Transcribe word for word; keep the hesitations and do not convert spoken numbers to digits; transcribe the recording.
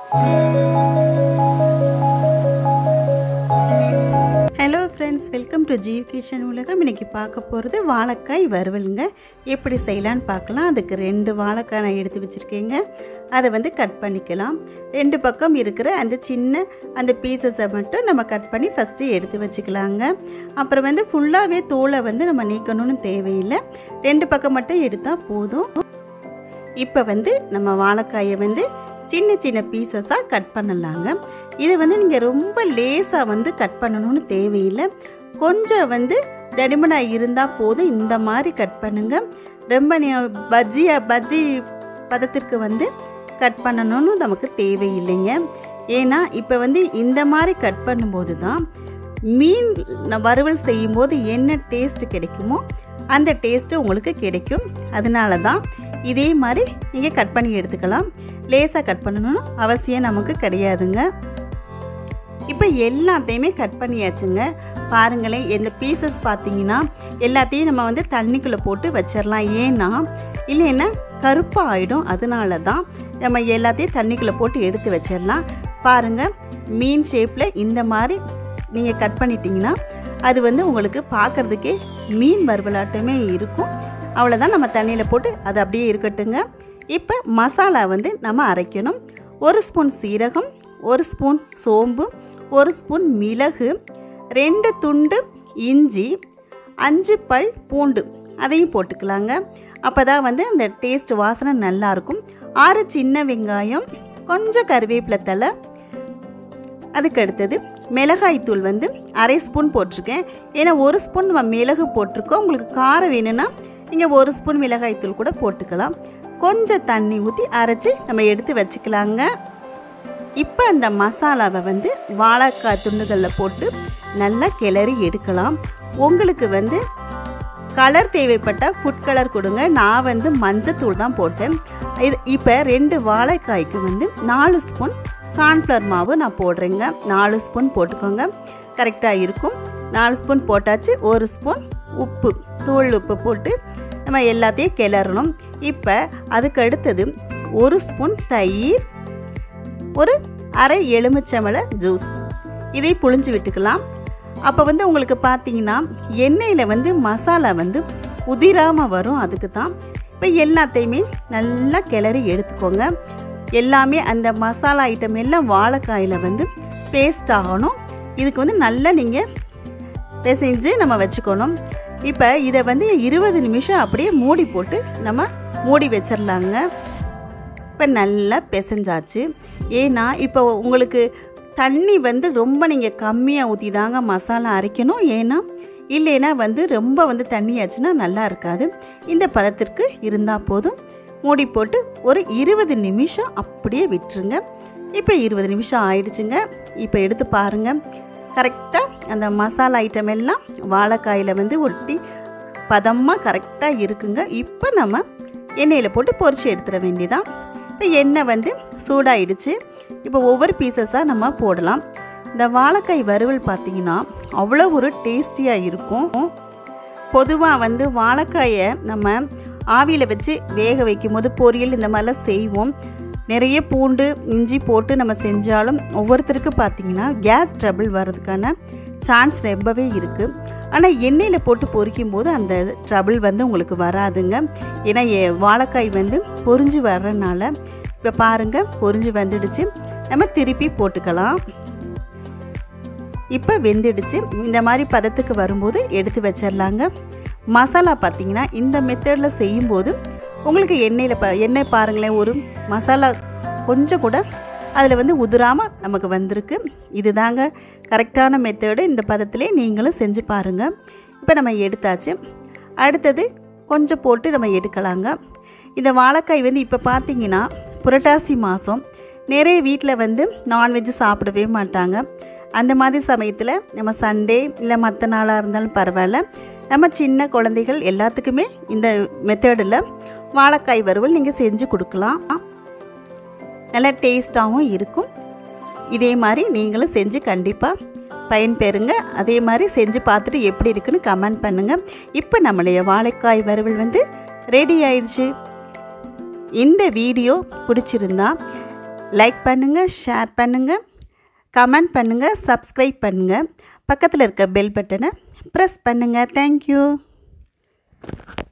Hello friends, welcome to Jeev kitchen உலகம். இன்றைக்கி பார்க்க போகிறது வாழைக்காய் வறுவலுங்க. எப்படி செய்யலான்னு பார்க்கலாம். அதுக்கு ரெண்டு வாழைக்காய் நான் எடுத்து வச்சுருக்கேங்க. அதை வந்து கட் பண்ணிக்கலாம். ரெண்டு பக்கம் இருக்கிற அந்த சின்ன அந்த பீசஸை மட்டும் நம்ம கட் பண்ணி ஃபஸ்ட்டு எடுத்து வச்சுக்கலாங்க. அப்புறம் வந்து ஃபுல்லாகவே தோலை வந்து நம்ம நீக்கணும்னு தேவையில்லை. ரெண்டு பக்கம் மட்டும் எடுத்தால் போதும். இப்போ வந்து நம்ம வாழைக்காயை வந்து சின்ன சின்ன பீசஸாக கட் பண்ணலாங்க. இதை வந்து நீங்கள் ரொம்ப லேசாக வந்து கட் பண்ணணும்னு தேவையில்லை. கொஞ்சம் வந்து தடிமனாக இருந்தால் போதும். இந்த மாதிரி கட் பண்ணுங்கள். ரொம்ப நீ பஜ்ஜியா பஜ்ஜி பதத்திற்கு வந்து கட் பண்ணணும்னு நமக்கு தேவையில்லைங்க. ஏன்னா இப்போ வந்து இந்த மாதிரி கட் பண்ணும்போது தான் மீன் வறுவல் செய்யும்போது என்ன டேஸ்ட்டு கிடைக்குமோ அந்த டேஸ்ட்டு உங்களுக்கு கிடைக்கும். அதனால தான் இதே மாதிரி நீங்கள் கட் பண்ணி எடுத்துக்கலாம். லேசாக கட் பண்ணணும்னு அவசியம் நமக்கு கிடையாதுங்க. இப்போ எல்லாத்தையுமே கட் பண்ணியாச்சுங்க. பாருங்களேன், இந்த பீசஸ் பார்த்தீங்கன்னா எல்லாத்தையும் நம்ம வந்து தண்ணிக்குள்ளே போட்டு வச்சிடலாம். ஏன்னா இல்லைன்னா கருப்பாக ஆகிடும். அதனால தான் நம்ம எல்லாத்தையும் தண்ணிக்குள்ளே போட்டு எடுத்து வச்சிடலாம். பாருங்கள், மீன் ஷேப்பில் இந்த மாதிரி நீங்கள் கட் பண்ணிட்டீங்கன்னா அது வந்து உங்களுக்கு பார்க்குறதுக்கே மீன் வறுவலாட்டமே இருக்கும். அவ்வளோதான். நம்ம தண்ணியில் போட்டு அது அப்படியே இருக்கட்டுங்க. இப்போ மசாலா வந்து நம்ம அரைக்கணும். ஒரு ஸ்பூன் சீரகம், ஒரு ஸ்பூன் சோம்பு, ஒரு ஸ்பூன் மிளகு, ரெண்டு துண்டு இஞ்சி, அஞ்சு பல் பூண்டு அதையும் போட்டுக்கலாங்க. அப்போ தான் வந்து அந்த டேஸ்ட் வாசனை நல்லாயிருக்கும். ஆறு சின்ன வெங்காயம், கொஞ்சம் கருவேப்பிலை தழை. அதுக்கு அடுத்தது மிளகாய்த்தூள் வந்து அரை ஸ்பூன் போட்டிருக்கேன். ஏன்னா ஒரு ஸ்பூன் நம்ம மிளகு போட்டிருக்கோம். உங்களுக்கு காரம் வேணும்னா நீங்கள் ஒரு ஸ்பூன் மிளகாய்த்தூள் கூட போட்டுக்கலாம். கொஞ்சம் தண்ணி ஊற்றி அரைச்சி நம்ம எடுத்து வச்சுக்கலாங்க. இப்போ அந்த மசாலாவை வந்து வாழைக்காய் துண்டுகளில் போட்டு நல்லா கிளறி எடுக்கலாம். உங்களுக்கு வந்து கலர் தேவைப்பட்டால் ஃபுட் கலர் கொடுங்க. நான் வந்து மஞ்சத்தூள் தான் போட்டேன். இது இப்போ ரெண்டு வாழைக்காய்க்கு வந்து நாலு ஸ்பூன் கார்ன்ஃப்ளவர் மாவு நான் போடுறேங்க. நாலு ஸ்பூன் போட்டுக்கோங்க, கரெக்டாக இருக்கும். நாலு ஸ்பூன் போட்டாச்சு. ஒரு ஸ்பூன் உப்பு, தூள் உப்பு போட்டு நம்ம எல்லாத்தையும் கிளறணும். இப்போ அதுக்கு அடுத்தது ஒரு ஸ்பூன் தயிர், ஒரு அரை எலுமிச்சம்பழ ஜூஸ் இதை புழிஞ்சு விட்டுக்கலாம். அப்போ வந்து உங்களுக்கு பார்த்தீங்கன்னா எண்ணெயில் வந்து மசாலா வந்து உதிராமல் வரும். அதுக்கு தான் இப்போ எல்லாத்தையுமே நல்லா கிளறி எடுத்துக்கோங்க. எல்லாமே அந்த மசாலா ஐட்டம் எல்லாம் வாழைக்காயில் வந்து பேஸ்ட் ஆகணும். இதுக்கு வந்து நல்லா நீங்கள் பிசைஞ்சு நம்ம வச்சுக்கணும். இப்போ இதை வந்து இருபது நிமிஷம் அப்படியே மூடி போட்டு நம்ம மூடி வச்சிடலாங்க. இப்போ நல்லா பிசைஞ்சாச்சு. ஏன்னா இப்போ உங்களுக்கு தண்ணி வந்து ரொம்ப நீங்கள் கம்மியாக ஊற்றி தாங்க மசாலா அரைக்கணும். ஏன்னா இல்லைன்னா வந்து ரொம்ப வந்து தண்ணி ஆச்சுன்னா நல்லா இருக்காது. இந்த பதத்திற்கு இருந்தால் போதும். மூடி போட்டு ஒரு இருபது நிமிஷம் அப்படியே விட்டுருங்க. இப்போ இருபது நிமிஷம் ஆயிடுச்சுங்க. இப்போ எடுத்து பாருங்கள், கரெக்டாக அந்த மசாலா ஐட்டம் எல்லாம் வாழைக்காயில் வந்து ஒட்டி பதமாக கரெக்டாக இருக்குங்க. இப்போ நம்ம எண்ணெயில் போட்டு பொரிச்சு எடுத்துட வேண்டியதான். இப்போ எண்ணெய் வந்து சூடாயிடுச்சு. இப்போ ஒவ்வொரு பீசஸாக நம்ம போடலாம். இந்த வாழைக்காய் வறுவல் பார்த்திங்கன்னா அவ்வளோ ஒரு டேஸ்டியாக இருக்கும். பொதுவாக வந்து வாழைக்காயை நம்ம ஆவியில் வச்சு வேக வைக்கும் போது பொரியல் இந்த மாதிரிலாம் செய்வோம். நிறைய பூண்டு இஞ்சி போட்டு நம்ம செஞ்சாலும் ஒவ்வொருத்தருக்கு பார்த்திங்கன்னா கேஸ் ட்ரபிள் வர்றதுக்கான சான்ஸ் ரொம்பவே இருக்குது. ஆனால் எண்ணெயில் போட்டு பொரிக்கும் போது அந்த ட்ரபிள் வந்து உங்களுக்கு வராதுங்க. ஏன்னா வாழைக்காய் வந்து பொரிஞ்சு வர்றதுனால. இப்போ பாருங்கள், பொரிஞ்சு வந்துடுச்சு. நம்ம திருப்பி போட்டுக்கலாம். இப்போ வெந்துடுச்சு. இந்த மாதிரி பதத்துக்கு வரும்போது எடுத்து வச்சிடலாங்க. மசாலா பார்த்திங்கன்னா இந்த மெத்தடில் செய்யும்போது உங்களுக்கு எண்ணெயில் ப எண்ணெய் பாருங்களேன், ஒரு மசாலா கொஞ்சம் கூட அதில் வந்து உதிராமல் நமக்கு வந்திருக்கு. இது தாங்க கரெக்டான மெத்தடு. இந்த பதத்திலே நீங்களும் செஞ்சு பாருங்கள். இப்போ நம்ம எடுத்தாச்சு. அடுத்தது கொஞ்சம் போட்டு நம்ம எடுக்கலாங்க. இந்த வாழைக்காய் வந்து இப்போ பார்த்திங்கன்னா புரட்டாசி மாதம் நிறைய வீட்டில் வந்து நான்வெஜ்ஜு சாப்பிடவே மாட்டாங்க. அந்த மாதிரி சமயத்தில் நம்ம சண்டே இல்லை மற்ற நாளாக இருந்தாலும் பரவாயில்ல, நம்ம சின்ன குழந்தைகள் எல்லாத்துக்குமே இந்த மெத்தடில் வாழைக்காய் வறுவல் நீங்கள் செஞ்சு கொடுக்கலாம். நல்லா டேஸ்ட்டாகவும் இருக்கும். இதே மாதிரி நீங்களும் செஞ்சு கண்டிப்பாக பயன்பெறுங்க. அதே மாதிரி செஞ்சு பார்த்துட்டு எப்படி இருக்குன்னு கமெண்ட் பண்ணுங்கள். இப்போ நம்மளுடைய வாழைக்காய் வறுவல் வந்து ரெடி ஆயிடுச்சு. இந்த வீடியோ பிடிச்சிருந்தா லைக் பண்ணுங்கள், ஷேர் பண்ணுங்கள், கமெண்ட் பண்ணுங்கள், சப்ஸ்கிரைப் பண்ணுங்கள். பக்கத்தில் இருக்க பெல் பட்டனை ப்ரெஸ் பண்ணுங்கள். தேங்க்யூ.